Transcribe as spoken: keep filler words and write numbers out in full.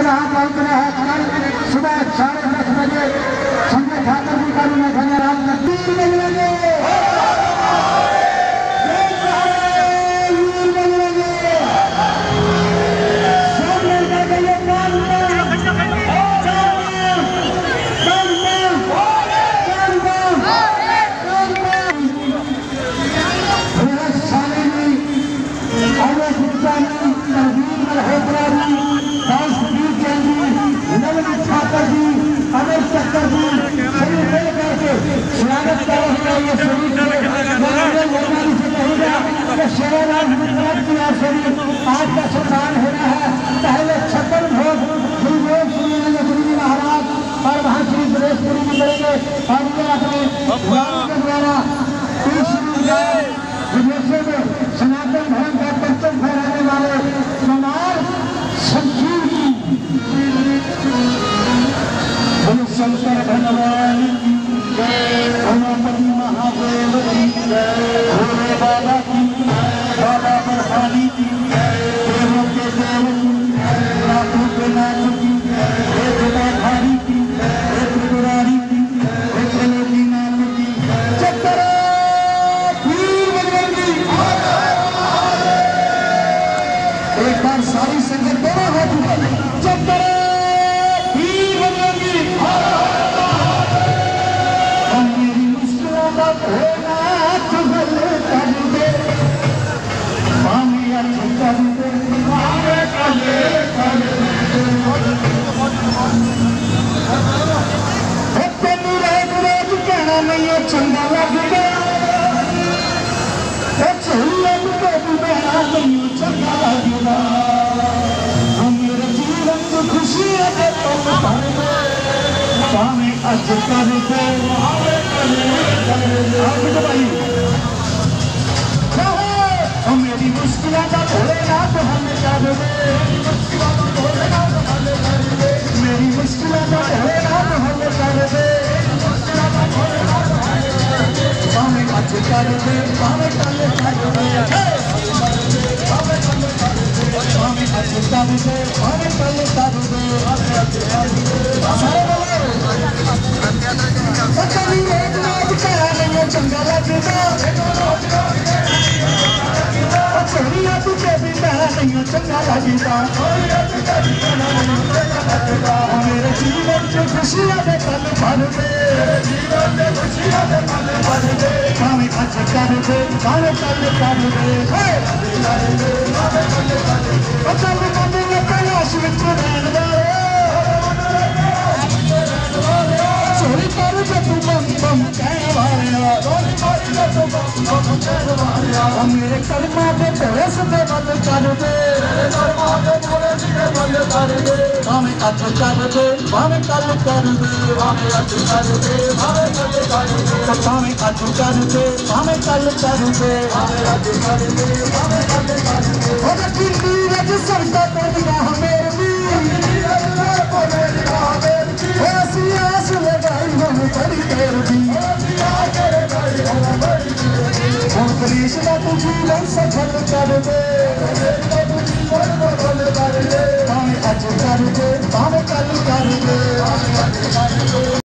रहा पहुंचना है कल सुबह साढ़े दस बजे संजय ठाकुर जी का भी मैं धन्यवाद तीन बज लगे आज का सम्मान हो रहा है। पहले छप्पन भोग गुरुदेव श्री गुरु जी महाराज और वहाँ श्री सुरेशपुरी जी करेंगे और ये अपने के द्वारा विदेशों में सनातन धर्म का परचम फहराने वाले कुमार संजीव जी शंकर भगवान उमापति महादेव की भोले बाबा की बाबा बरहानी की देवों के देव की नाथों के नाथ की भारी की त्रिपुरारी की त्रिलोकी नाथ की चक्कर एक बार सारी संगत दोनों हाथ ऊपर चक्कर चंगा लग गया चंगा लग गया मेरे जीवन को खुशी भावे अज कर दे मेरी मुश्किलों का भोलेनाथ हल कर दे मेरी मुश्किलों का भोलेनाथ हल कर दे भावे अज कर दे भावे कल कर दे भावे अज कर दे भावे कल कर दे चंगा लगता छोड़िया तुझे भी मैं नहीं चंगा लगता मेरे जीवन की खुशियां दे पल भर दे भावे अज कर दे भावे कल कर दे चल कदे कैलाश विच रहन चोरी कर तू बम बम कहने वाले मेरे कर्मा के भोले सदे बल कर दे भावे अज कर दे भावे कल कर दे भावे अज कर दे भावे कल कर दे भावे अज कर दे भावे कल कर दे भावे अज कर दे भावे कल कर दे और किंदी रज सरदा तो निगाह मेरे भी ऐसी आस लगाई हम बड़ी देर दी हम पुलिस का तू जीवन सफल कर दे भावे अज कर दे भावे कल कर दे